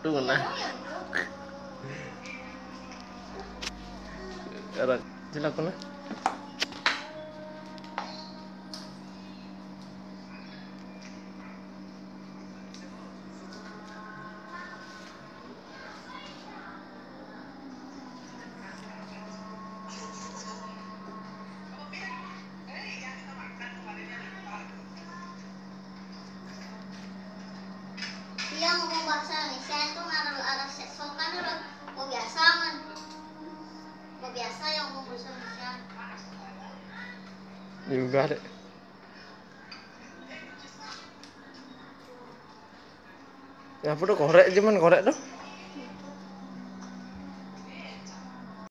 Tuna. Arak sila ko na. Iya ngomong bahasa Indonesia itu ngaruh sokan udah mau biasa kan, mau biasa yang ngomong bahasa Indonesia. Juga deh. Ya apa tuh korek cuman korek tuh.